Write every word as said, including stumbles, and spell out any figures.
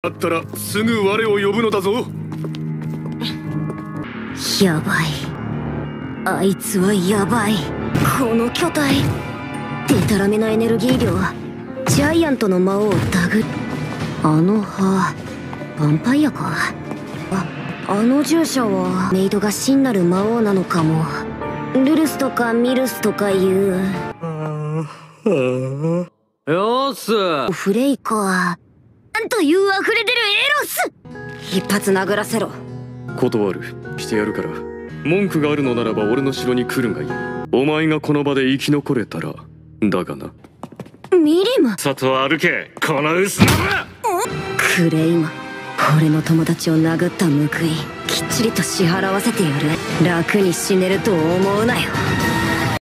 だったらすぐ我を呼ぶのだぞ。 やばい、あいつはやばい。この巨体、デタラメのエネルギー量、ジャイアントの魔王ダグ。あの歯、ヴァンパイアか。あ、あの従者はメイドが真なる魔王なのかも。ルルスとかミルスとかいう。 よーす。 フレイか。なんという溢れ出るエロス。一発殴らせろ。 断る。してやるから。文句があるのならば俺の城に来るがいい。お前がこの場で生き残れたらだがな。 ミリム。 外歩け、この薄縄。 クレイマン、俺の友達を殴った報いきっちりと支払わせてやる。楽に死ねると思うなよ。